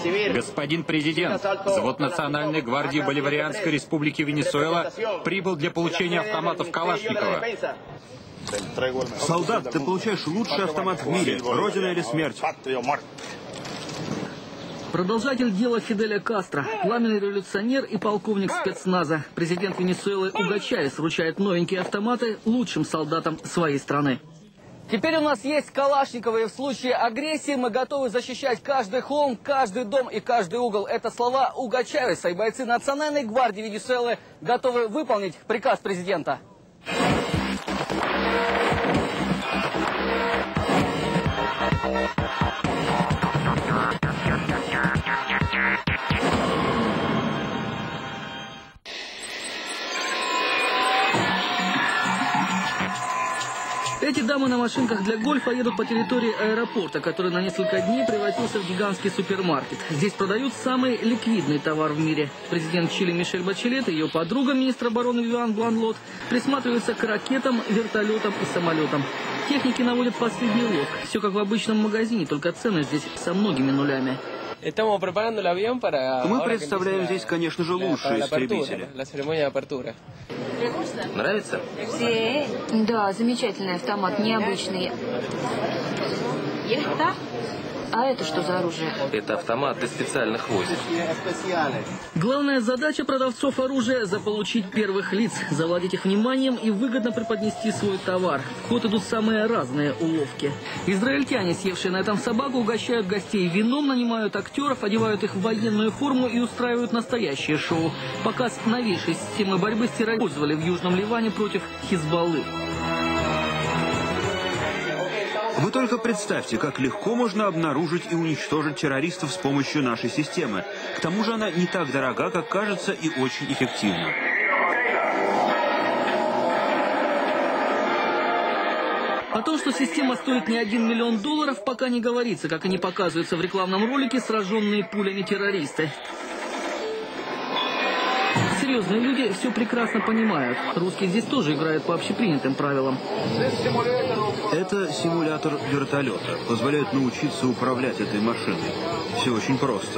Господин президент, взвод Национальной гвардии Боливарианской Республики Венесуэла прибыл для получения автоматов Калашникова. Солдат, ты получаешь лучший автомат в мире. Родина или смерть? Продолжатель дела Фиделя Кастро, пламенный революционер и полковник спецназа. Президент Венесуэлы Уго Чавес вручает новенькие автоматы лучшим солдатам своей страны. Теперь у нас есть Калашниковы, и в случае агрессии мы готовы защищать каждый холм, каждый дом и каждый угол. Это слова Уго Чавеса, и бойцы Национальной гвардии Венесуэлы готовы выполнить приказ президента. Эти дамы на машинках для гольфа едут по территории аэропорта, который на несколько дней превратился в гигантский супермаркет. Здесь продают самый ликвидный товар в мире. Президент Чили Мишель Бачелет и ее подруга, министр обороны Вивиан Бланлот, присматриваются к ракетам, вертолетам и самолетам. Техники наводят последний лоск. Все как в обычном магазине, только цены здесь со многими нулями. Мы представляем здесь, конечно же, лучшие истребители. Нравится? Да, замечательный автомат, необычный. А это что за оружие? Это автомат для специальных войск. Главная задача продавцов оружия – заполучить первых лиц, завладеть их вниманием и выгодно преподнести свой товар. В ход идут самые разные уловки. Израильтяне, съевшие на этом собаку, угощают гостей вином, нанимают актеров, одевают их в военную форму и устраивают настоящее шоу. Показ новейшей системы борьбы с терроризмом использовали в Южном Ливане против Хизбаллы. Вы только представьте, как легко можно обнаружить и уничтожить террористов с помощью нашей системы. К тому же она не так дорога, как кажется, и очень эффективна. О том, что система стоит не $1 миллион, пока не говорится, как и не показывается в рекламном ролике сраженные пулями террористы. Серьезные люди все прекрасно понимают. Русские здесь тоже играют по общепринятым правилам. Это симулятор вертолета. Позволяет научиться управлять этой машиной. Все очень просто.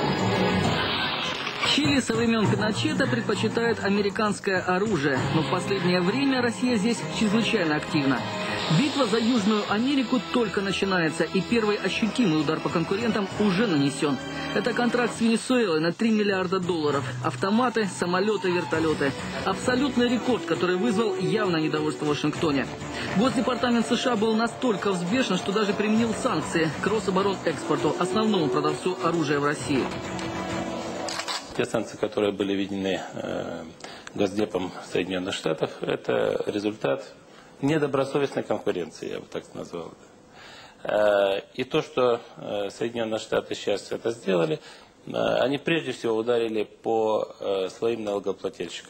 Чили со времен Пиночета предпочитает американское оружие, но в последнее время Россия здесь чрезвычайно активна. Битва за Южную Америку только начинается, и первый ощутимый удар по конкурентам уже нанесен. Это контракт с Венесуэлой на $3 миллиарда. Автоматы, самолеты, вертолеты. Абсолютный рекорд, который вызвал явное недовольство в Вашингтоне. Госдепартамент США был настолько взбешен, что даже применил санкции к Рособоронэкспорту, основному продавцу оружия в России. Те санкции, которые были введены Госдепом Соединенных Штатов, это результат недобросовестной конкуренции, я бы так назвал. И то, что Соединенные Штаты сейчас это сделали, они прежде всего ударили по своим налогоплательщикам.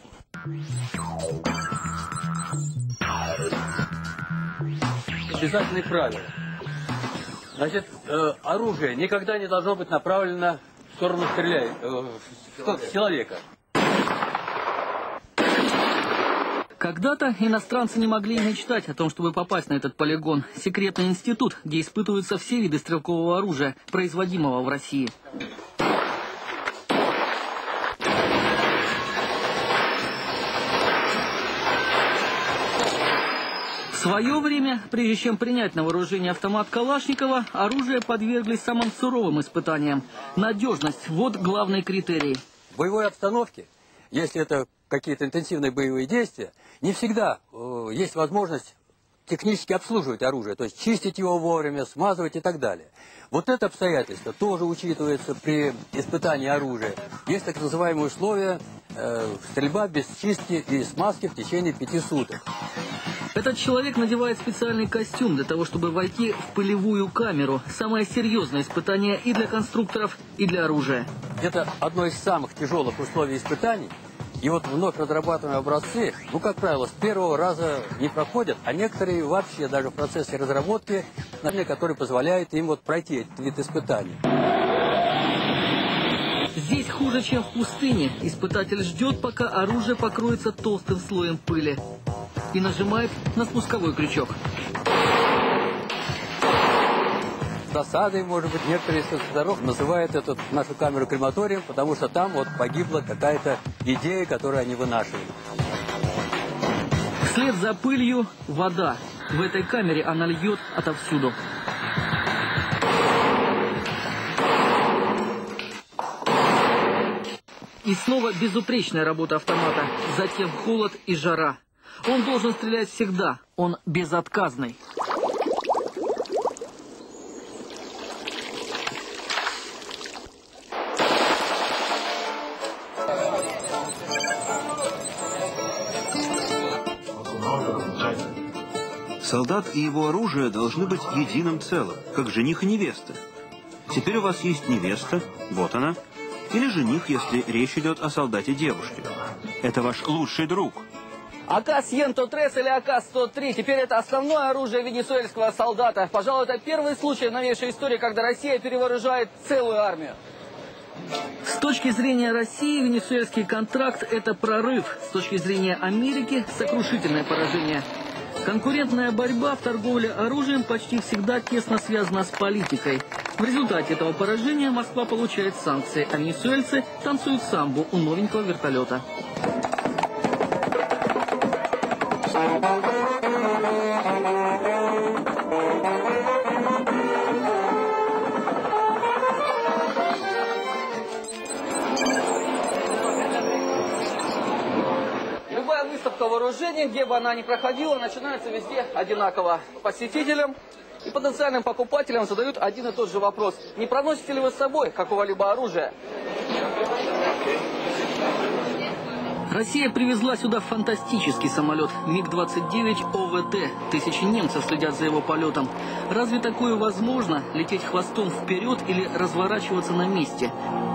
Обязательные правила. Значит, оружие никогда не должно быть направлено в сторону человека. Когда-то иностранцы не могли мечтать о том, чтобы попасть на этот полигон. Секретный институт, где испытываются все виды стрелкового оружия, производимого в России. В свое время, прежде чем принять на вооружение автомат Калашникова, оружие подверглись самым суровым испытаниям. Надежность – вот главный критерий. В боевой обстановке, если это какие-то интенсивные боевые действия, не всегда есть возможность технически обслуживать оружие, то есть чистить его вовремя, смазывать и так далее. Вот это обстоятельство тоже учитывается при испытании оружия. Есть так называемые условия стрельба без чистки и смазки в течение 5 суток. Этот человек надевает специальный костюм для того, чтобы войти в пылевую камеру. Самое серьезное испытание и для конструкторов, и для оружия. Это одно из самых тяжелых условий испытаний. И вот вновь разрабатываемые образцы, как правило, с первого раза не проходят, а некоторые вообще даже в процессе разработки, который позволяет им пройти этот вид испытаний. Здесь хуже, чем в пустыне. Испытатель ждет, пока оружие покроется толстым слоем пыли. И нажимает на спусковой крючок. досадой, может быть, некоторые из инструкторов называют нашу камеру крематорием, потому что там вот погибла какая-то идея, которую они вынашивали. Вслед за пылью вода. В этой камере она льет отовсюду. И снова безупречная работа автомата. Затем холод и жара. Он должен стрелять всегда. Он безотказный. Солдат и его оружие должны быть единым целым, как жених и невеста. Теперь у вас есть невеста, вот она, или жених, если речь идет о солдате-девушке. Это ваш лучший друг. АК-103 или АК-103. Теперь это основное оружие венесуэльского солдата. Пожалуй, это первый случай в новейшей истории, когда Россия перевооружает целую армию. С точки зрения России, венесуэльский контракт – это прорыв. С точки зрения Америки – сокрушительное поражение. Конкурентная борьба в торговле оружием почти всегда тесно связана с политикой. В результате этого поражения Москва получает санкции, а венесуэльцы танцуют самбу у новенького вертолета. Любая выставка вооружений, где бы она ни проходила, начинается везде одинаково. Посетителям и потенциальным покупателям задают один и тот же вопрос. Не проносите ли вы с собой какого-либо оружия? Россия привезла сюда фантастический самолет МиГ-29 ОВТ. Тысячи немцев следят за его полетом. Разве такое возможно? Лететь хвостом вперед или разворачиваться на месте?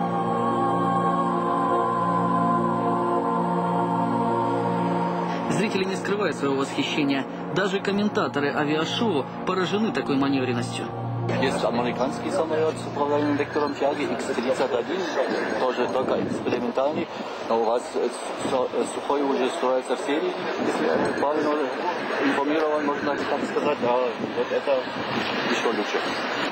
Зрители не скрывают своего восхищения. Даже комментаторы авиашоу поражены такой маневренностью. Есть американский самолет с управлением вектором тяги X-31, тоже только экспериментальный, но у вас сухой уже строится в серии, если я правильно информирован, можно так сказать, а вот это еще лучше.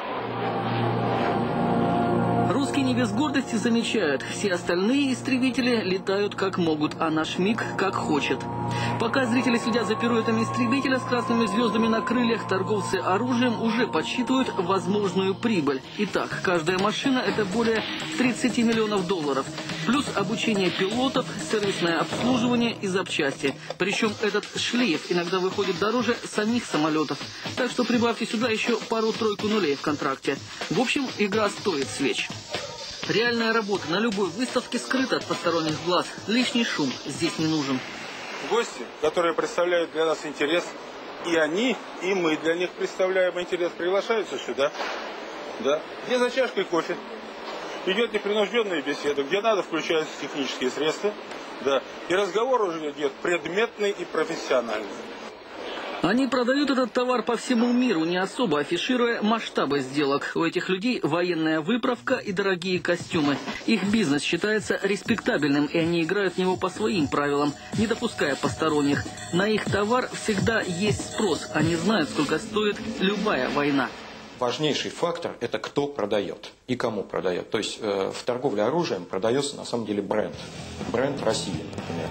Русские не без гордости замечают, все остальные истребители летают как могут, а наш МиГ как хочет. Пока зрители следят за пируэтами истребителя с красными звездами на крыльях, торговцы оружием уже подсчитывают возможную прибыль. Итак, каждая машина – это более 30 миллионов долларов. Плюс обучение пилотов, сервисное обслуживание и запчасти. Причем этот шлейф иногда выходит дороже самих самолетов. Так что прибавьте сюда еще пару-тройку нулей в контракте. В общем, игра стоит свеч. Реальная работа на любой выставке скрыта от посторонних глаз. Лишний шум здесь не нужен. Гости, которые представляют для нас интерес, и они, и мы для них представляем интерес, приглашаются сюда, да, где за чашкой кофе идет непринужденная беседа, где надо включаются технические средства, да, и разговор уже идет предметный и профессиональный. Они продают этот товар по всему миру, не особо афишируя масштабы сделок. У этих людей военная выправка и дорогие костюмы. Их бизнес считается респектабельным, и они играют в него по своим правилам, не допуская посторонних. На их товар всегда есть спрос. Они знают, сколько стоит любая война. Важнейший фактор – это кто продает и кому продает. То есть в торговле оружием продается на самом деле бренд. Бренд России, например.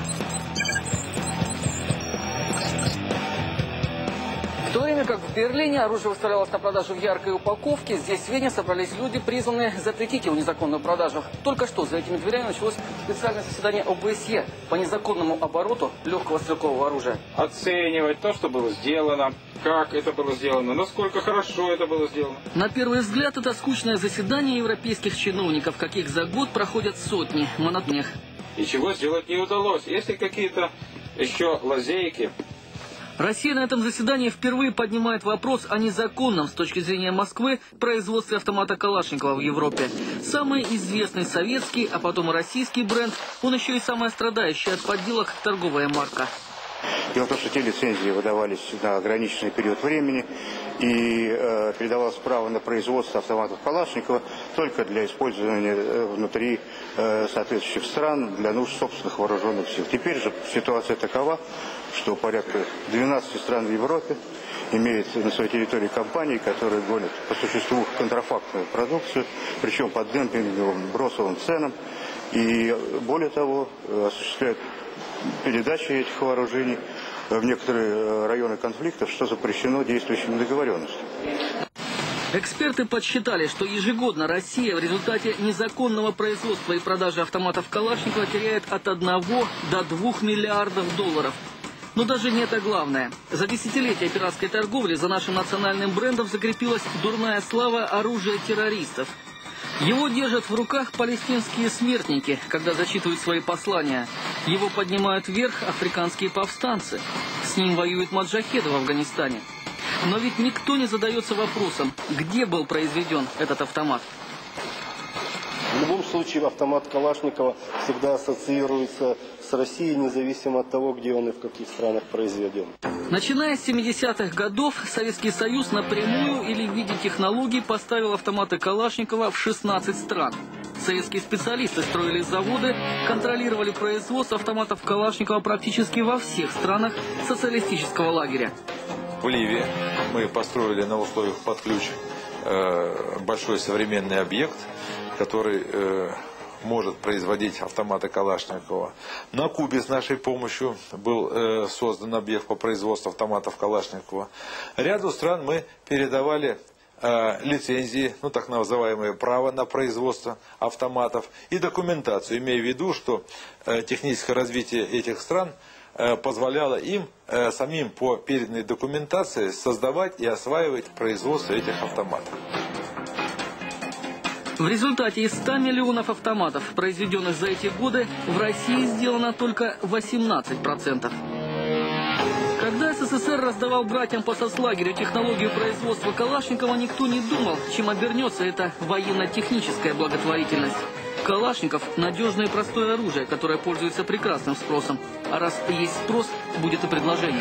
В то время как в Берлине оружие выставлялось на продажу в яркой упаковке, здесь в Вене собрались люди, призванные запретить его незаконную продажу. Только что за этими дверями началось специальное заседание ОБСЕ по незаконному обороту легкого стрелкового оружия. Оценивать то, что было сделано, как это было сделано, насколько хорошо это было сделано. На первый взгляд, это скучное заседание европейских чиновников, каких за год проходят сотни, монотонных. И чего сделать не удалось. Если какие-то еще лазейки. Россия на этом заседании впервые поднимает вопрос о незаконном с точки зрения Москвы производстве автомата Калашникова в Европе. Самый известный советский, а потом и российский бренд, он еще и самая страдающая от подделок торговая марка. Дело в том, что те лицензии выдавались на ограниченный период времени, и передавалось право на производство автоматов Калашникова только для использования внутри соответствующих стран для нужд собственных вооруженных сил. Теперь же ситуация такова, что порядка 12 стран в Европе имеют на своей территории компании, которые гонят по существу контрафактную продукцию, причем по демпинговым бросовым ценам, и более того осуществляют передачи этих вооружений в некоторые районы конфликтов, что запрещено действующими договоренностями. Эксперты подсчитали, что ежегодно Россия в результате незаконного производства и продажи автоматов Калашникова теряет от 1 до 2 миллиардов долларов. Но даже не это главное. За десятилетия пиратской торговли за нашим национальным брендом закрепилась дурная слава оружия террористов. Его держат в руках палестинские смертники, когда зачитывают свои послания. Его поднимают вверх африканские повстанцы. С ним воюют маджахеды в Афганистане. Но ведь никто не задается вопросом, где был произведен этот автомат. В любом случае автомат Калашникова всегда ассоциируется с Россией, независимо от того, где он и в каких странах произведен. Начиная с 70-х годов, Советский Союз напрямую или в виде технологий поставил автоматы Калашникова в 16 стран. Советские специалисты строили заводы, контролировали производство автоматов Калашникова практически во всех странах социалистического лагеря. В Ливии мы построили на условиях под ключ большой современный объект, который может производить автоматы Калашникова. На Кубе с нашей помощью был создан объект по производству автоматов Калашникова. Ряду стран мы передавали лицензии, ну так называемое право на производство автоматов и документацию, имея в виду, что техническое развитие этих стран позволяло им самим по переданной документации создавать и осваивать производство этих автоматов. В результате из 100 миллионов автоматов, произведенных за эти годы, в России сделано только 18%. Когда СССР раздавал братьям по соцлагерю технологию производства Калашникова, никто не думал, чем обернется эта военно-техническая благотворительность. Калашников – надежное и простое оружие, которое пользуется прекрасным спросом. А раз есть спрос, будет и предложение.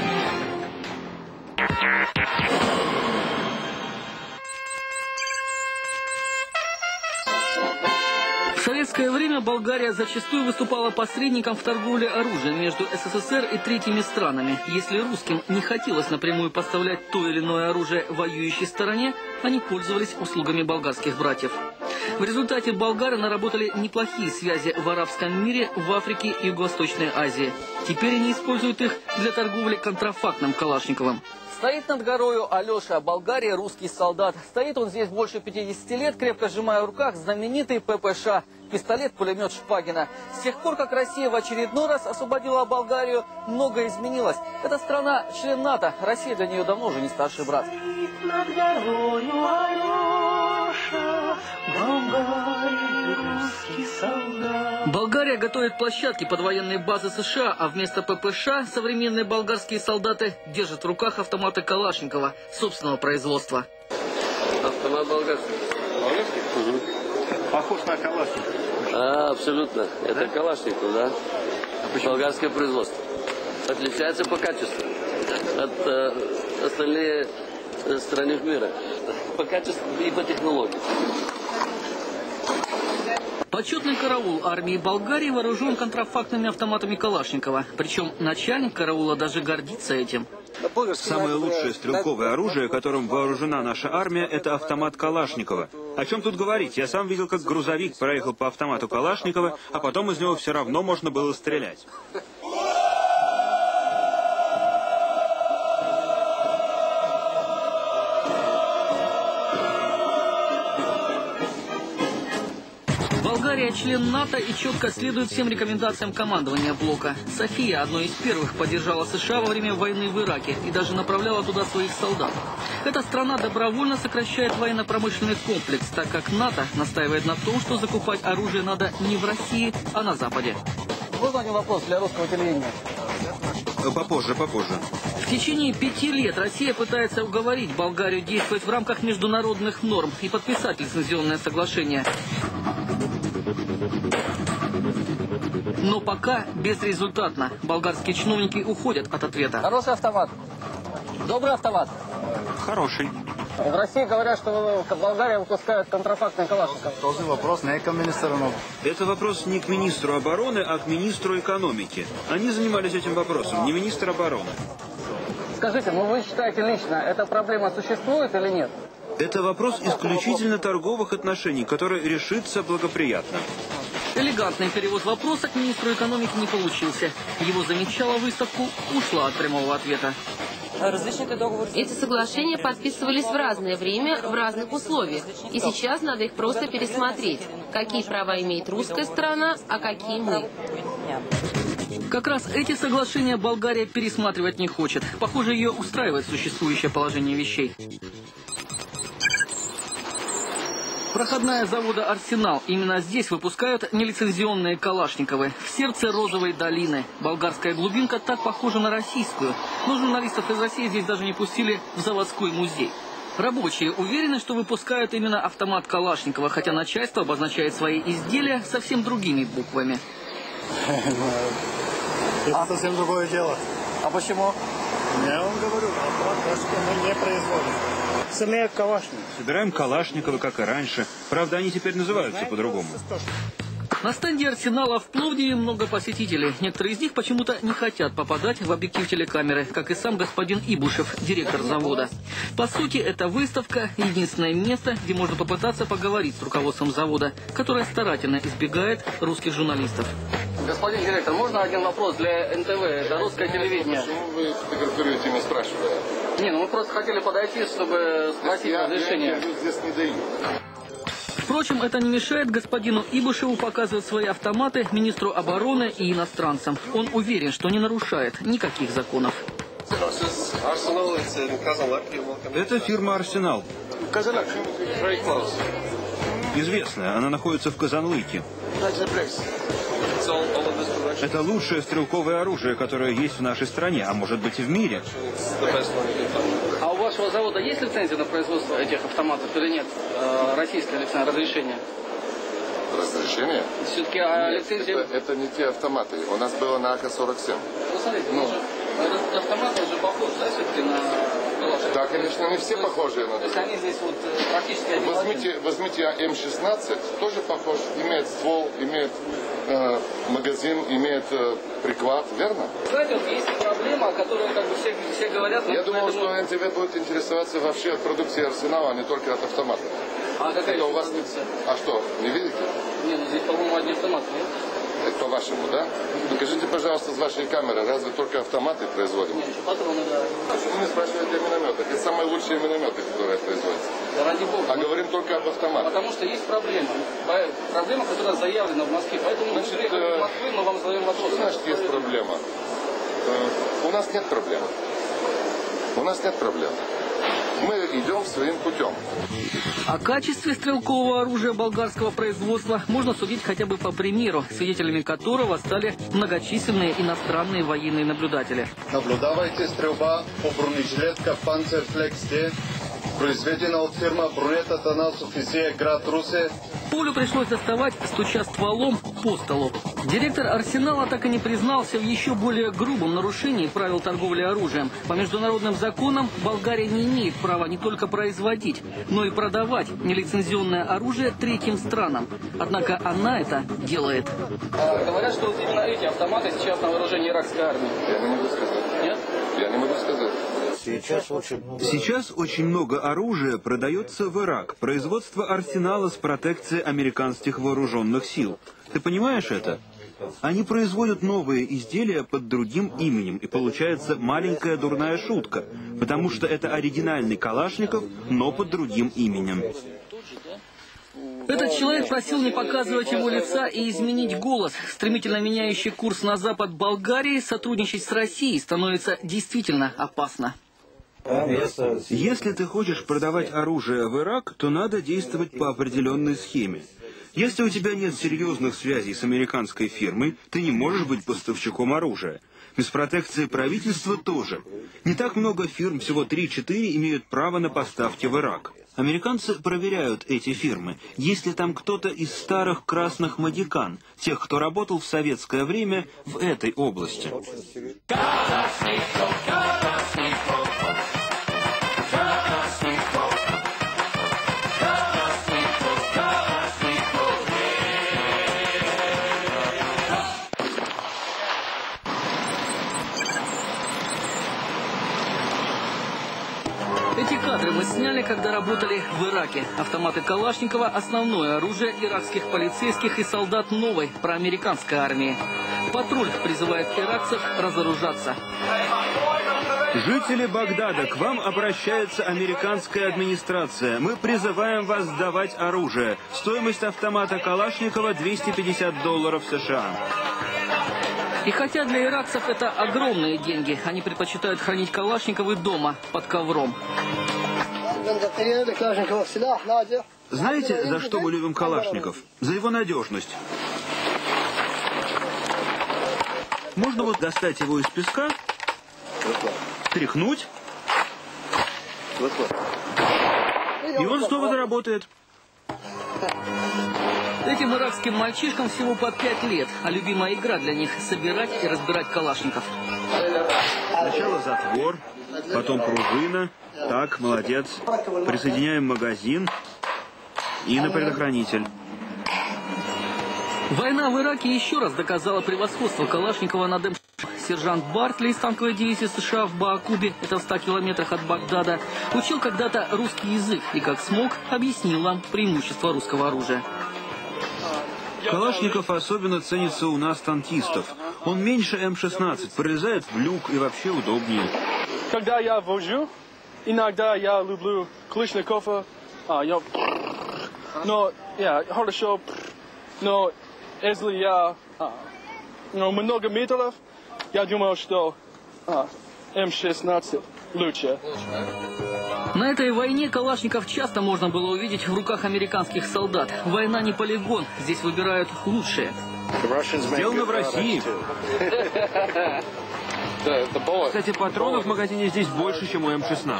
В советское время Болгария зачастую выступала посредником в торговле оружием между СССР и третьими странами. Если русским не хотелось напрямую поставлять то или иное оружие воюющей стороне, они пользовались услугами болгарских братьев. В результате болгары наработали неплохие связи в арабском мире, в Африке и Юго-Восточной Азии. Теперь они используют их для торговли контрафактным Калашниковым. Стоит над горою Алеша, Болгария, русский солдат. Стоит он здесь больше 50 лет, крепко сжимая в руках знаменитый ППШ, пистолет-пулемет Шпагина. С тех пор, как Россия в очередной раз освободила Болгарию, многое изменилось. Это страна член НАТО, Россия для нее давно уже не старший брат. Болгария готовит площадки под военные базы США, а вместо ППШ современные болгарские солдаты держат в руках автоматы Калашникова собственного производства. Автомат болгарский. Угу. Похож на Калашников. Абсолютно. Это Калашников, да. Болгарское производство. Отличается по качеству от остальных стран мира. По качеству и по технологии. Почетный караул армии Болгарии вооружен контрафактными автоматами Калашникова. Причем начальник караула даже гордится этим. Самое лучшее стрелковое оружие, которым вооружена наша армия, это автомат Калашникова. О чем тут говорить? Я сам видел, как грузовик проехал по автомату Калашникова, а потом из него все равно можно было стрелять. Болгария член НАТО и четко следует всем рекомендациям командования блока. София одной из первых поддержала США во время войны в Ираке и даже направляла туда своих солдат. Эта страна добровольно сокращает военно-промышленный комплекс, так как НАТО настаивает на том, что закупать оружие надо не в России, а на Западе. Вот один вопрос для русского телевидения. Попозже. В течение 5 лет Россия пытается уговорить Болгарию действовать в рамках международных норм и подписать лицензионное соглашение. Но пока безрезультатно. Болгарские чиновники уходят от ответа. Хороший автомат. Добрый автомат. Хороший. В России говорят, что в Болгарии выпускают контрафактный калашников. Този вопрос не к министру. Это вопрос не к министру обороны, а к министру экономики. Они занимались этим вопросом, не министр обороны. Скажите, ну вы считаете лично, эта проблема существует или нет? Это вопрос исключительно торговых отношений, который решится благоприятно. Элегантный перевод вопроса к министру экономики не получился. Его замечала выставку, ушла от прямого ответа. Эти соглашения подписывались в разное время, в разных условиях. И сейчас надо их просто пересмотреть. Какие права имеет русская сторона, а какие мы. Как раз эти соглашения Болгария пересматривать не хочет. Похоже, ее устраивает существующее положение вещей. Проходная завода «Арсенал». Именно здесь выпускают нелицензионные калашниковы. В сердце розовой долины. Болгарская глубинка так похожа на российскую. Но журналистов из России здесь даже не пустили в заводской музей. Рабочие уверены, что выпускают именно автомат Калашникова, хотя начальство обозначает свои изделия совсем другими буквами. Это совсем другое дело. А почему? Я вам говорю, мы не производим. Сами Калашников. Собираем Калашниковы, как и раньше. Правда, они теперь называются по-другому. На стенде «Арсенала» в Пловдиве много посетителей. Некоторые из них почему-то не хотят попадать в объектив телекамеры, как и сам господин Ибушев, директор завода. По сути, эта выставка – единственное место, где можно попытаться поговорить с руководством завода, которое старательно избегает русских журналистов. Господин директор, можно один вопрос для НТВ? Это русское телевидение. Почему вы фотографируете, не спрашивая? Не, ну мы просто хотели подойти, чтобы спросить разрешение. Я здесь не даю. Впрочем, это не мешает господину Ибушеву показывать свои автоматы министру обороны и иностранцам. Он уверен, что не нарушает никаких законов. Это фирма «Арсенал». Известная, она находится в Казанлыке. Это лучшее стрелковое оружие, которое есть в нашей стране, а может быть и в мире. А у вашего завода есть лицензия на производство этих автоматов или нет? Российское лицензия, разрешение? Разрешение? Все-таки лицензия... Это не те автоматы. У нас было на АК-47. Ну, смотрите, этот автомат уже похож, да, все-таки на... Да, конечно, не все похожи на... То есть они здесь вот практически один. Возьмите М-16, тоже похож. Имеет ствол, имеет магазин, имеет приклад, верно? Знаете, вот есть проблема, о которой как бы все говорят... Я думал, что НТВ будет интересоваться вообще от продукции «Арсенала», а не только от автоматов. А какая это у вас продукция? А что, не видите? Нет, ну здесь, по-моему, одни автоматы, нет? Это по-вашему, да? Покажите, пожалуйста, с вашей камеры, разве только автоматы производим? Нет, еще патроны, да. Почему не спрашиваете о минометах? Это самые лучшие минометы, которые производятся. Да ради бога. А говорим только об автоматах. Потому что есть проблема. Проблема, которая заявлена в Москве. Поэтому мы приехали в Москву, мы вам задаем вопрос. Что значит есть проблема? У нас нет проблем. У нас нет проблем. Мы идем своим путем. О качестве стрелкового оружия болгарского производства можно судить хотя бы по примеру, свидетелями которого стали многочисленные иностранные военные наблюдатели. Наблюдавайте стрельба по бронежилетка Panzerflex D, произведена от фирма Брунет Атанасов из град Русе. Полю пришлось доставать, стуча стволом по столу. Директор «Арсенала» так и не признался в еще более грубом нарушении правил торговли оружием. По международным законам Болгария не имеет права не только производить, но и продавать нелицензионное оружие третьим странам. Однако она это делает. Говорят, что вот именно эти автоматы сейчас на вооружении иракской армии. Я не могу сказать. Нет? Я не могу сказать. Сейчас очень много оружия продается в Ирак. Производство «Арсенала» с протекцией американских вооруженных сил. Ты понимаешь это? Они производят новые изделия под другим именем, и получается маленькая дурная шутка, потому что это оригинальный Калашников, но под другим именем. Этот человек просил не показывать его лица и изменить голос. Стремительно меняющий курс на запад Болгарии сотрудничать с Россией становится действительно опасно. Если ты хочешь продавать оружие в Ирак, то надо действовать по определенной схеме. Если у тебя нет серьезных связей с американской фирмой, ты не можешь быть поставщиком оружия. Без протекции правительства тоже. Не так много фирм, всего 3-4, имеют право на поставки в Ирак. Американцы проверяют эти фирмы. Есть ли там кто-то из старых красных магикан, тех, кто работал в советское время в этой области? Эти кадры мы сняли, когда работали в Ираке. Автоматы Калашникова – основное оружие иракских полицейских и солдат новой проамериканской армии. Патруль призывает иракцев разоружаться. Жители Багдада, к вам обращается американская администрация. Мы призываем вас сдавать оружие. Стоимость автомата Калашникова $250 США. И хотя для иракцев это огромные деньги, они предпочитают хранить Калашниковы дома, под ковром. Знаете, за что мы любим Калашников? За его надежность. Можно вот достать его из песка, тряхнуть, и он снова заработает. Этим иракским мальчишкам всего по 5 лет, а любимая игра для них – собирать и разбирать Калашников. Сначала затвор, потом пружина. Так, молодец. Присоединяем магазин и на предохранитель. Война в Ираке еще раз доказала превосходство Калашникова над МШ. Сержант Бартли из танковой дивизии США в Баакубе, это в 100 километрах от Багдада, учил когда-то русский язык и, как смог, объяснил нам преимущество русского оружия. Калашников особенно ценится у нас танкистов. Он меньше М-16, пролезает в люк и вообще удобнее. Когда я вожу, иногда я люблю Калашникова, но хорошо, но если я много метров, я думаю, что М-16 лучше. На этой войне Калашников часто можно было увидеть в руках американских солдат. Война не полигон, здесь выбирают лучшие. Сделано в России. Кстати, патронов в магазине здесь больше, чем у М-16.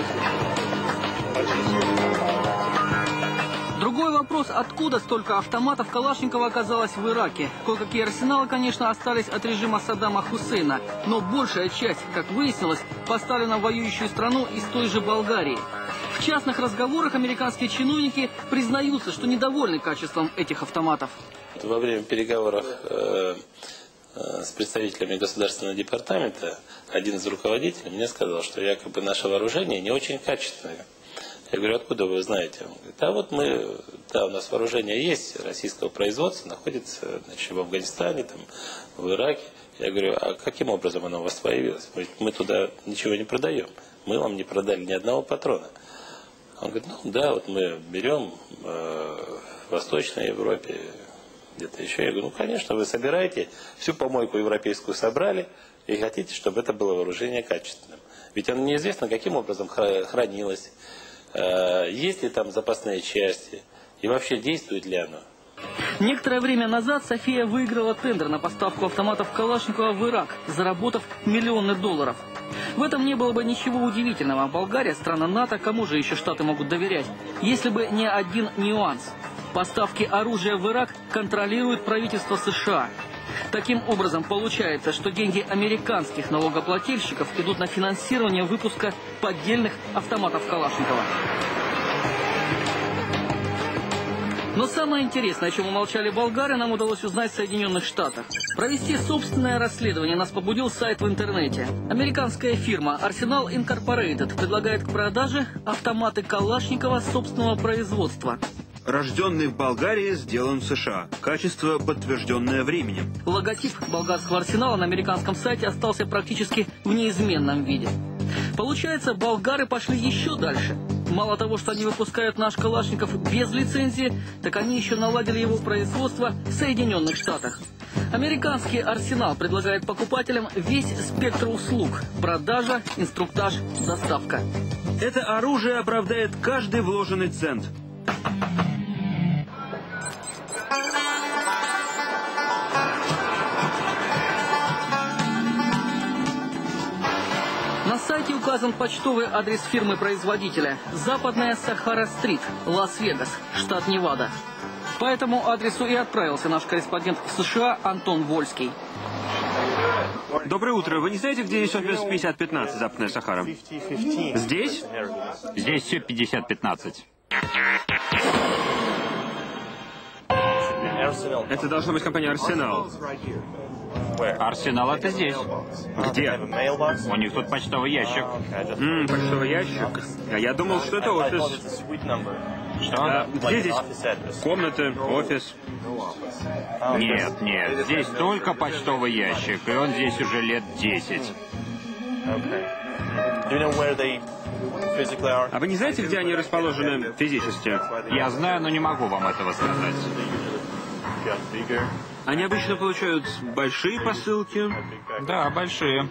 Другой вопрос, откуда столько автоматов Калашникова оказалось в Ираке? Кое-какие арсеналы, конечно, остались от режима Саддама Хусейна, но большая часть, как выяснилось, поставлена в воюющую страну из той же Болгарии. В частных разговорах американские чиновники признаются, что недовольны качеством этих автоматов. Во время переговоров с представителями Государственного департамента один из руководителей мне сказал, что якобы наше вооружение не очень качественное. Я говорю, откуда вы знаете? Он говорит, а вот у нас вооружение есть российского производства, находится в Афганистане, в Ираке. Я говорю, а каким образом оно у вас появилось? Мы туда ничего не продаем. Мы вам не продали ни одного патрона. Он говорит, вот мы берем в Восточной Европе, где-то еще. Я говорю, конечно, вы собираете, всю помойку европейскую собрали и хотите, чтобы это было вооружение качественным. Ведь оно неизвестно, каким образом хранилось. Есть ли там запасные части и вообще действует ли оно? Некоторое время назад София выиграла тендер на поставку автоматов Калашникова в Ирак, заработав миллионы долларов. В этом не было бы ничего удивительного. Болгария – страна НАТО, кому же еще Штаты могут доверять? Если бы не один нюанс. Поставки оружия в Ирак контролирует правительство США. Таким образом, получается, что деньги американских налогоплательщиков идут на финансирование выпуска поддельных автоматов Калашникова. Но самое интересное, о чем умолчали болгары, нам удалось узнать в Соединенных Штатах. Провести собственное расследование нас побудил сайт в интернете. Американская фирма Arsenal Incorporated предлагает к продаже автоматы Калашникова собственного производства. Рожденный в Болгарии, сделан в США. Качество, подтвержденное временем. Логотип болгарского арсенала на американском сайте остался практически в неизменном виде. Получается, болгары пошли еще дальше. Мало того, что они выпускают наш Калашников без лицензии, так они еще наладили его производство в Соединенных Штатах. Американский арсенал предлагает покупателям весь спектр услуг: продажа, инструктаж, доставка. Это оружие оправдает каждый вложенный цент. На сайте указан почтовый адрес фирмы-производителя. Западная Сахара-стрит, Лас-Вегас, штат Невада. По этому адресу и отправился наш корреспондент в США Антон Вольский. Доброе утро. Вы не знаете, где есть офис 5015, Западная Сахара? Здесь? Здесь все 5015. Это должна быть компания «Арсенал». Арсенал это здесь. Где? У них тут почтовый ящик. Почтовый ящик. А я думал, что это офис. Что? Где здесь комнаты, офис? Нет, нет, здесь только почтовый ящик, и он здесь уже лет 10. А вы не знаете, где они расположены физически? Я знаю, но не могу вам этого сказать. Они обычно получают большие посылки. Да, большие.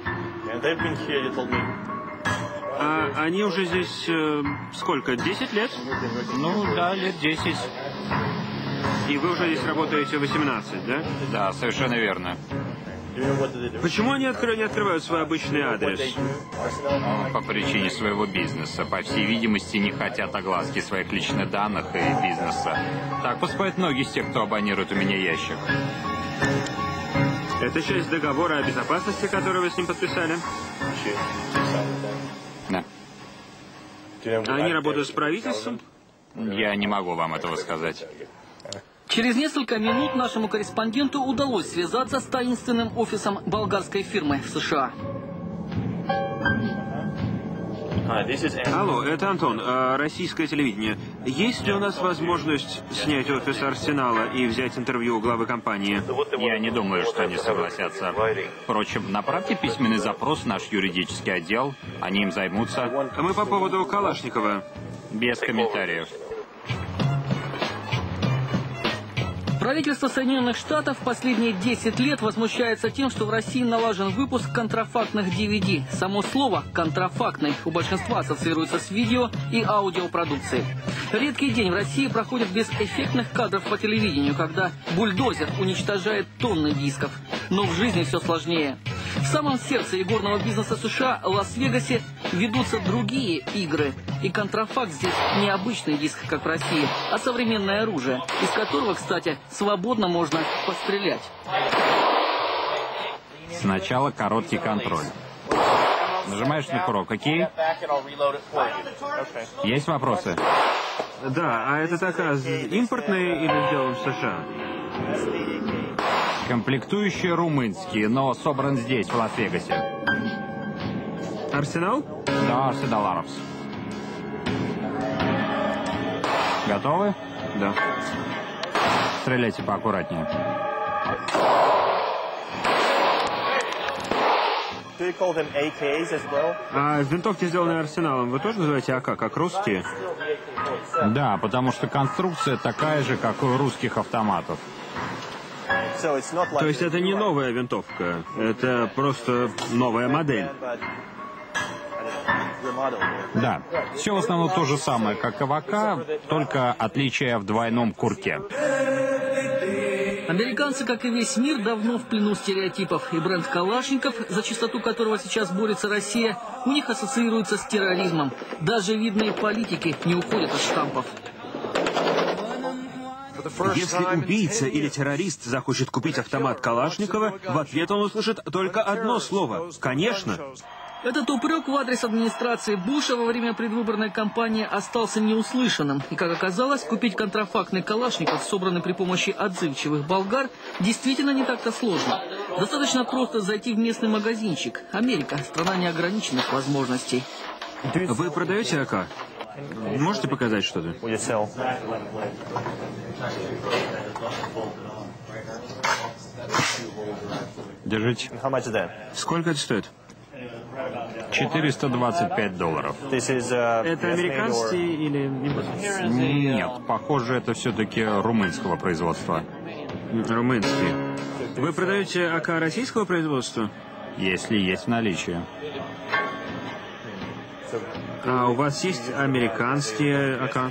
А они уже здесь сколько, 10 лет? Ну да, лет 10. И вы уже здесь работаете 18, да? Да, совершенно верно. Почему они не открывают свой обычный адрес? По причине своего бизнеса. По всей видимости, не хотят огласки своих личных данных и бизнеса. Так поступают многие из тех, кто абонирует у меня ящик. Это часть договора о безопасности, который вы с ним подписали? Да. Они работают с правительством? Я не могу вам этого сказать. Через несколько минут нашему корреспонденту удалось связаться с таинственным офисом болгарской фирмы в США. Алло, это Антон, российское телевидение. Есть ли у нас возможность снять офис «Арсенала» и взять интервью у главы компании? Я не думаю, что они согласятся. Впрочем, направьте письменный запрос в наш юридический отдел, они им займутся. Мы по поводу Калашникова. Без комментариев. Правительство Соединенных Штатов последние 10 лет возмущается тем, что в России налажен выпуск контрафактных DVD. Само слово «контрафактный» у большинства ассоциируется с видео и аудиопродукцией. Редкий день в России проходит без эффектных кадров по телевидению, когда бульдозер уничтожает тонны дисков. Но в жизни все сложнее. В самом сердце игорного бизнеса США, Лас-Вегасе, ведутся другие игры. И контрафакт здесь не обычный диск, как в России, а современное оружие, из которого, кстати, свободно можно пострелять. Сначала короткий контроль. Нажимаешь на курок, окей? Есть вопросы? Да, а этот заказ импортный или сделан в США? Комплектующие румынские, но собран здесь, в Лас-Вегасе. Арсенал? Да, Арсенал Арабс. Готовы? Да. Стреляйте поаккуратнее. А винтовки, сделанные Арсеналом, вы тоже называете АК, как русские? Да, потому что конструкция такая же, как у русских автоматов. То есть это не новая винтовка, это просто новая модель? Да, все в основном то же самое, как и в АК, только отличие в двойном курке. Американцы, как и весь мир, давно в плену стереотипов. И бренд Калашников, за чистоту которого сейчас борется Россия, у них ассоциируется с терроризмом. Даже видные политики не уходят от штампов. Если убийца или террорист захочет купить автомат Калашникова, в ответ он услышит только одно слово – «конечно». Этот упрек в адрес администрации Буша во время предвыборной кампании остался неуслышанным. И, как оказалось, купить контрафактный Калашников, собранный при помощи отзывчивых болгар, действительно не так-то сложно. Достаточно просто зайти в местный магазинчик. Америка – страна неограниченных возможностей. Вы продаете АК? Можете показать что-то? Держите. Сколько это стоит? $425. Это американские или импортные? Нет, похоже, это все-таки румынского производства. Румынские. Вы продаете АК российского производства? Если есть в наличии. А у вас есть американские АК?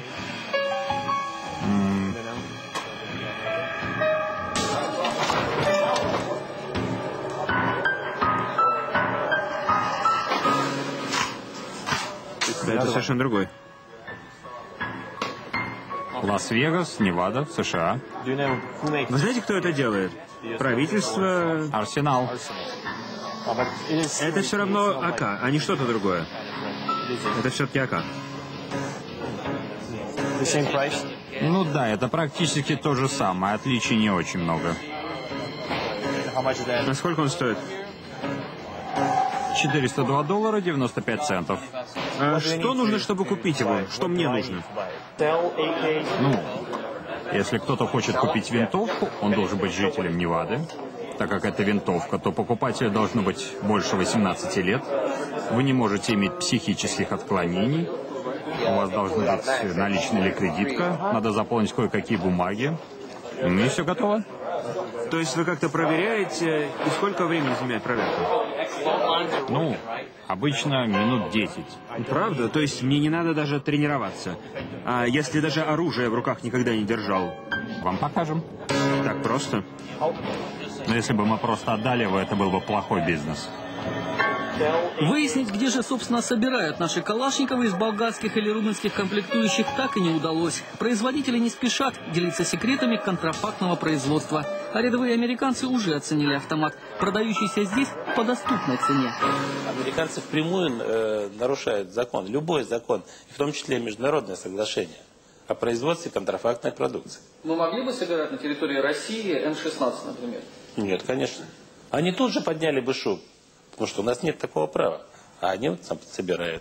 Это совершенно другой. Лас-Вегас, Невада, США. Вы знаете, кто это делает? Правительство... Арсенал. Это все равно АК, а не что-то другое. Это все-таки АК. Ну да, это практически то же самое, отличий не очень много. А сколько он стоит? $402 95 центов. А что нужно, чтобы купить его? Что мне нужно? Ну, если кто-то хочет купить винтовку, он должен быть жителем Невады. Так как это винтовка, то покупателю должно быть больше 18 лет. Вы не можете иметь психических отклонений. У вас должна быть наличная или кредитка. Надо заполнить кое-какие бумаги. Ну и все готово. То есть вы как-то проверяете, и сколько времени занимает проверка? Ну, обычно минут 10. Правда? То есть мне не надо даже тренироваться? А если даже оружие в руках никогда не держал? Вам покажем. Так просто? Но если бы мы просто отдали его, это был бы плохой бизнес. Выяснить, где же, собственно, собирают наши калашниковы из болгарских или румынских комплектующих, так и не удалось. Производители не спешат делиться секретами контрафактного производства. А рядовые американцы уже оценили автомат, продающийся здесь по доступной цене. Американцы впрямую нарушают закон, любой закон, в том числе международное соглашение о производстве контрафактной продукции. Мы могли бы собирать на территории России М-16, например? Нет, конечно. Они тут же подняли бы шум. Потому что у нас нет такого права. А они вот собирают.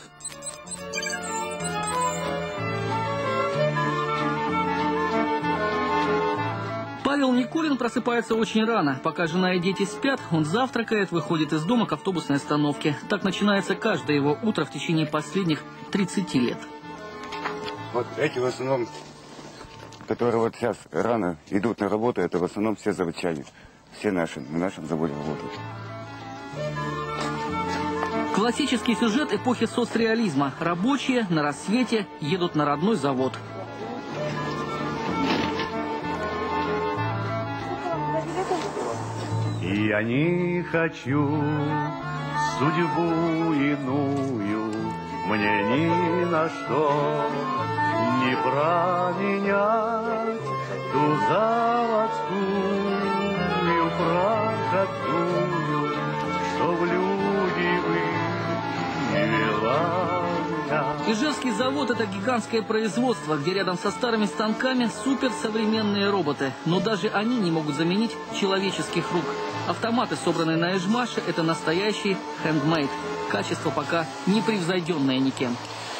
Павел Никулин просыпается очень рано. Пока жена и дети спят, он завтракает, выходит из дома к автобусной остановке. Так начинается каждое его утро в течение последних 30 лет. Вот эти в основном, которые вот сейчас рано идут на работу, это в основном все заводчане. Все наши, на нашем заводе работают. Классический сюжет эпохи соцреализма. Рабочие на рассвете едут на родной завод. Я не хочу судьбу иную, мне ни на что не променять ту заводскую проходную, что в люди вывела меня. Ижевский завод – это гигантское производство, где рядом со старыми станками суперсовременные роботы. Но даже они не могут заменить человеческих рук. Автоматы, собранные на Ижмаше, это настоящий хендмейд. Качество пока не превзойденное никем.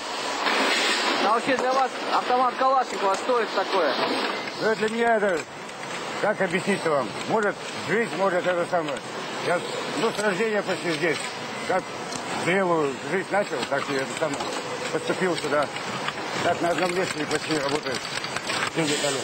А вообще для вас автомат Калашникова что это такое? Ну, для меня это, как объяснить вам, может жизнь, может это самое. Я с рождения почти здесь. Как зрелую жизнь начал, так и это самое, поступил сюда. Так на одном месте почти работаю 9 лет.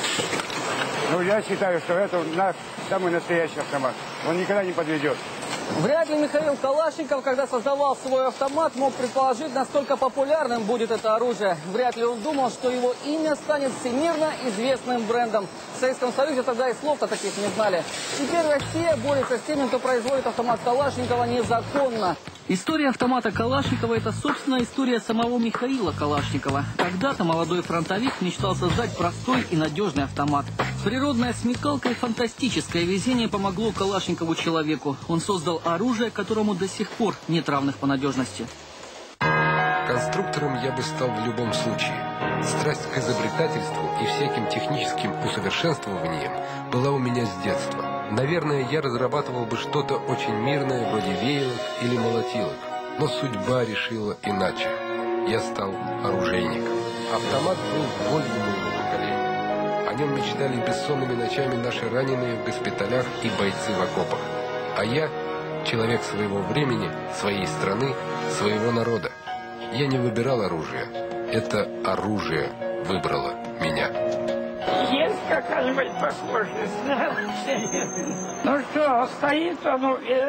Ну, я считаю, что это наш самый настоящий автомат. Он никогда не подведет. Вряд ли Михаил Калашников, когда создавал свой автомат, мог предположить, насколько популярным будет это оружие. Вряд ли он думал, что его имя станет всемирно известным брендом. В Советском Союзе тогда и слов-то таких не знали. Теперь Россия борется с теми, кто производит автомат Калашникова незаконно. История автомата Калашникова – это, собственно, история самого Михаила Калашникова. Когда-то молодой фронтовик мечтал создать простой и надежный автомат. Природная смекалка и фантастическое везение помогло Калашникову человеку. Он создал оружие, которому до сих пор нет равных по надежности. Конструктором я бы стал в любом случае. Страсть к изобретательству и всяким техническим усовершенствованиям была у меня с детства. Наверное, я разрабатывал бы что-то очень мирное, вроде веялок или молотилок. Но судьба решила иначе. Я стал оружейником. Автомат был болью моего поколения. О нем мечтали бессонными ночами наши раненые в госпиталях и бойцы в окопах. А я – человек своего времени, своей страны, своего народа. Я не выбирал оружие. Это оружие выбрало меня. Есть какая-нибудь похожесть на вообще? Ну что, стоит он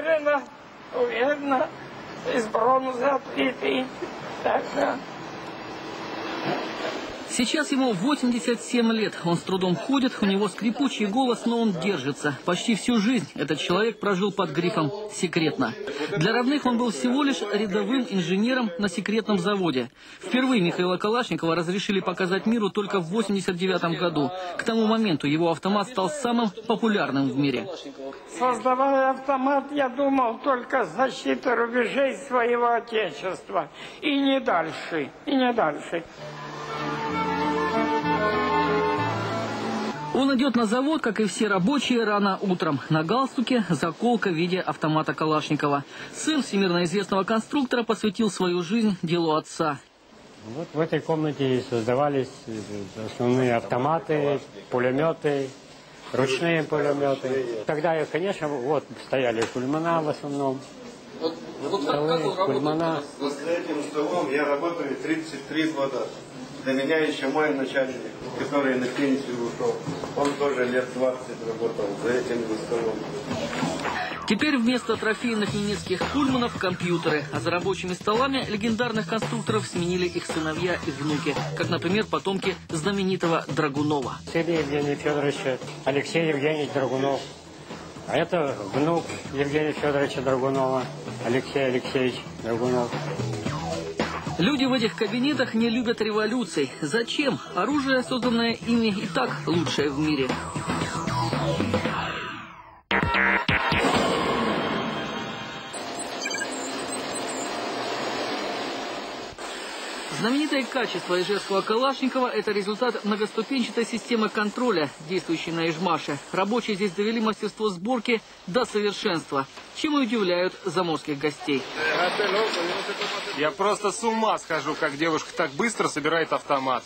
уверенно, из бронзы отлитый. Так, да. Сейчас ему 87 лет. Он с трудом ходит, у него скрипучий голос, но он держится. Почти всю жизнь этот человек прожил под грифом «секретно». Для родных он был всего лишь рядовым инженером на секретном заводе. Впервые Михаила Калашникова разрешили показать миру только в 89 году. К тому моменту его автомат стал самым популярным в мире. Создавая автомат, я думал только защита рубежей своего отечества. И не дальше, и не дальше. Он идет на завод, как и все рабочие, рано утром. На галстуке заколка в виде автомата Калашникова. Сын всемирно известного конструктора посвятил свою жизнь делу отца. Вот в этой комнате создавались основные автоматы, пулеметы, ручные пулеметы. Тогда, конечно, вот стояли кульмана в основном. Столы, кульмана. Вот за этим столом я работаю 33 года. До меня еще мой начальник, который на пенсию ушел. Он тоже лет 20 работал за этим столом. Теперь вместо трофейных немецких кульманов компьютеры, а за рабочими столами легендарных конструкторов сменили их сыновья и внуки, как, например, потомки знаменитого Драгунова. Сергей Евгений Федорович, Алексей Евгеньевич Драгунов. А это внук Евгения Федоровича Драгунова, Алексей Алексеевич Драгунов. Люди в этих кабинетах не любят революций. Зачем? Оружие, созданное ими, и так лучшее в мире. Знаменитое качество ижевского Калашникова – это результат многоступенчатой системы контроля, действующей на Ижмаше. Рабочие здесь довели мастерство сборки до совершенства, чем и удивляют заморских гостей. Я просто с ума схожу, как девушка так быстро собирает автомат.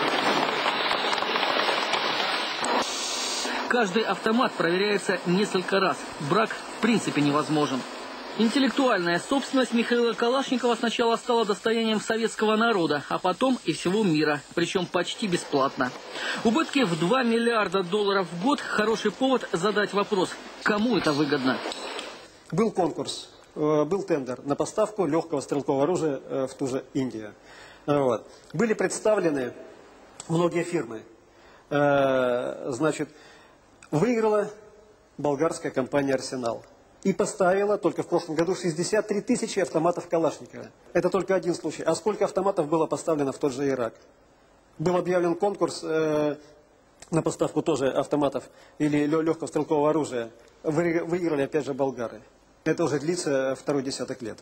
Каждый автомат проверяется несколько раз. Брак в принципе невозможен. Интеллектуальная собственность Михаила Калашникова сначала стала достоянием советского народа, а потом и всего мира, причем почти бесплатно. Убытки в $2 миллиарда в год – хороший повод задать вопрос, кому это выгодно. Был конкурс, был тендер на поставку легкого стрелкового оружия в ту же Индию. Вот. Были представлены многие фирмы. Значит, выиграла болгарская компания «Арсенал». И поставила только в прошлом году 63 тысячи автоматов Калашникова. Это только один случай. А сколько автоматов было поставлено в тот же Ирак? Был объявлен конкурс на поставку тоже автоматов или легкого стрелкового оружия. Выиграли опять же болгары. Это уже длится второй десяток лет.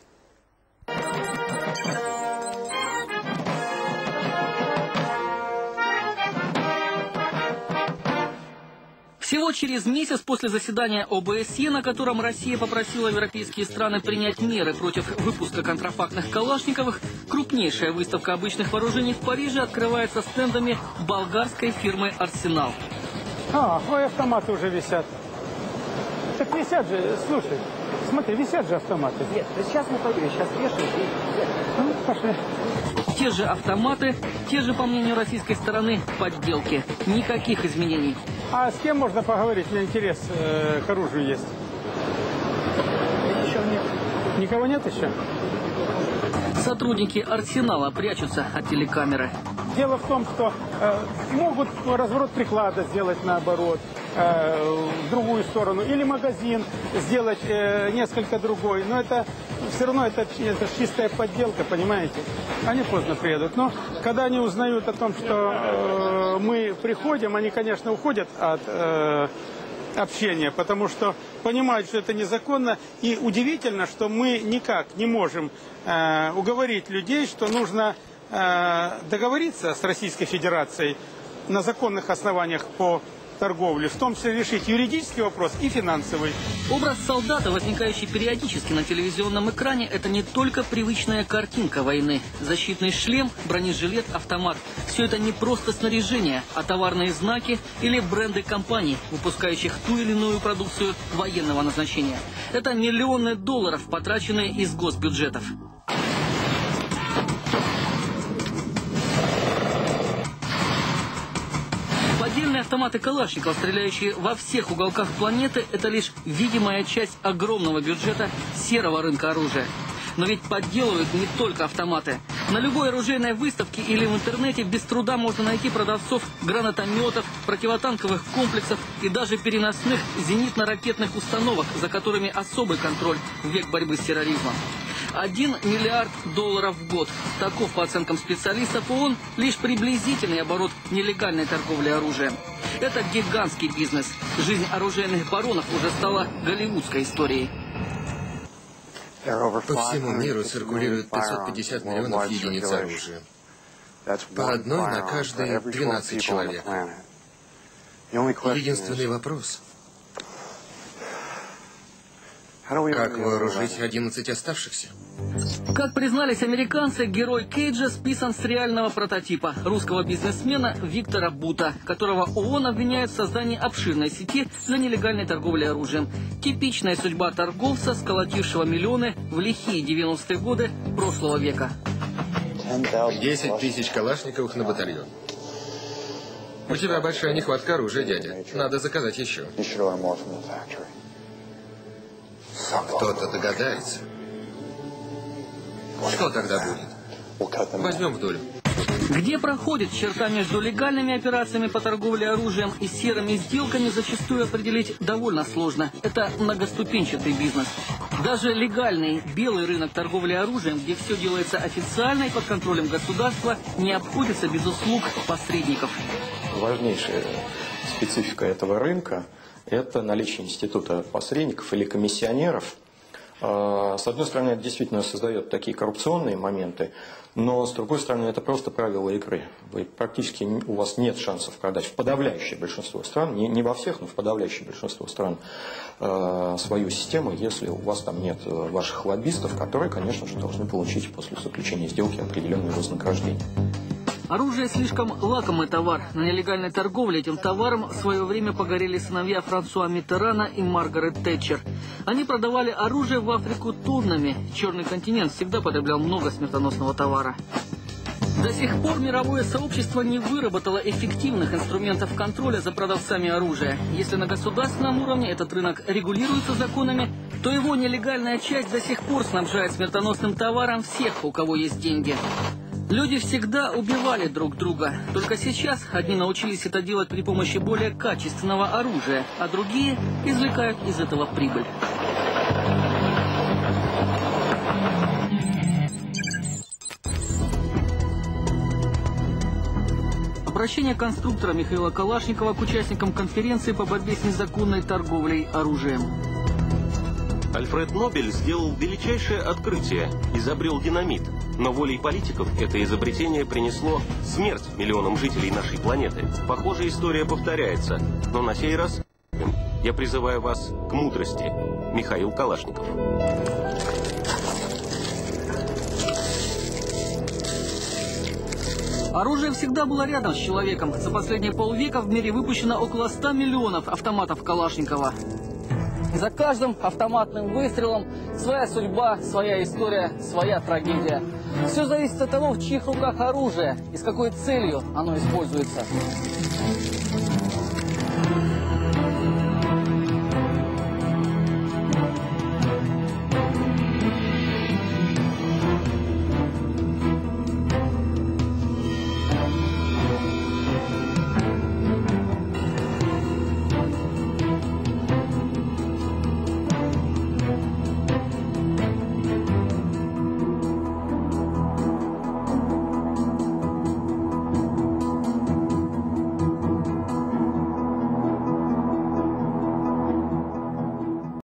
Всего через месяц после заседания ОБСЕ, на котором Россия попросила европейские страны принять меры против выпуска контрафактных Калашниковых, крупнейшая выставка обычных вооружений в Париже открывается стендами болгарской фирмы «Арсенал». А, твои автоматы уже висят. Так висят же, слушай, смотри, висят же автоматы. Нет, да сейчас мы пойдем, сейчас вешаем и... Ну, пошли. Те же автоматы, те же, по мнению российской стороны, подделки. Никаких изменений. А с кем можно поговорить? У меня интерес к оружию есть. Еще нет. Никого нет еще? Сотрудники «Арсенала» прячутся от телекамеры. Дело в том, что могут разворот приклада сделать наоборот, в другую сторону, или магазин сделать несколько другой. Но это все равно это чистая подделка, понимаете? Они поздно приедут. Но когда они узнают о том, что мы приходим, они, конечно, уходят от общения, потому что понимают, что это незаконно. И удивительно, что мы никак не можем уговорить людей, что нужно договориться с Российской Федерацией на законных основаниях по торговле, в том числе решить юридический вопрос и финансовый. Образ солдата, возникающий периодически на телевизионном экране, это не только привычная картинка войны. Защитный шлем, бронежилет, автомат. Все это не просто снаряжение, а товарные знаки или бренды компаний, выпускающих ту или иную продукцию военного назначения. Это миллионы долларов, потраченные из госбюджетов. Поддельные автоматы Калашникова, стреляющие во всех уголках планеты, это лишь видимая часть огромного бюджета серого рынка оружия. Но ведь подделывают не только автоматы. На любой оружейной выставке или в интернете без труда можно найти продавцов гранатометов, противотанковых комплексов и даже переносных зенитно-ракетных установок, за которыми особый контроль в век борьбы с терроризмом. $1 миллиард в год. Таков, по оценкам специалистов ООН, лишь приблизительный оборот нелегальной торговли оружием. Это гигантский бизнес. Жизнь оружейных баронов уже стала голливудской историей. По всему миру циркулирует 550 миллионов единиц оружия. По одной на каждые 12 человек. Единственный вопрос: как вооружить 11 оставшихся? Как признались американцы, герой Кейджа списан с реального прототипа русского бизнесмена Виктора Бута, которого ООН обвиняет в создании обширной сети для нелегальной торговли оружием. Типичная судьба торговца, сколотившего миллионы в лихие 90-е годы прошлого века. 10 тысяч калашниковых на батальон. У тебя большая нехватка оружия, дядя. Надо заказать еще. Кто-то догадается. Что тогда будет? Возьмем в долю. Где проходит черта между легальными операциями по торговле оружием и серыми сделками, зачастую определить довольно сложно. Это многоступенчатый бизнес. Даже легальный белый рынок торговли оружием, где все делается официально и под контролем государства, не обходится без услуг посредников. Важнейшая специфика этого рынка – это наличие института посредников или комиссионеров. С одной стороны, это действительно создает такие коррупционные моменты, но с другой стороны, это просто правила игры. У вас нет шансов продать в подавляющее большинство стран, не во всех, но в подавляющее большинство стран, свою систему, если у вас там нет ваших лоббистов, которые, конечно же, должны получить после заключения сделки определенное вознаграждение. Оружие слишком лакомый товар. На нелегальной торговле этим товаром в свое время погорели сыновья Франсуа Миттерана и Маргарет Тэтчер. Они продавали оружие в Африку тоннами. Черный континент всегда потреблял много смертоносного товара. До сих пор мировое сообщество не выработало эффективных инструментов контроля за продавцами оружия. Если на государственном уровне этот рынок регулируется законами, то его нелегальная часть до сих пор снабжает смертоносным товаром всех, у кого есть деньги. Люди всегда убивали друг друга. Только сейчас одни научились это делать при помощи более качественного оружия, а другие извлекают из этого прибыль. Обращение конструктора Михаила Калашникова к участникам конференции по борьбе с незаконной торговлей оружием. Альфред Нобель сделал величайшее открытие, изобрел динамит. Но волей политиков это изобретение принесло смерть миллионам жителей нашей планеты. Похожая история повторяется, но на сей раз я призываю вас к мудрости. Михаил Калашников. Оружие всегда было рядом с человеком. За последние полвека в мире выпущено около 100 миллионов автоматов Калашникова. За каждым автоматным выстрелом своя судьба, своя история, своя трагедия. Все зависит от того, в чьих руках оружие и с какой целью оно используется.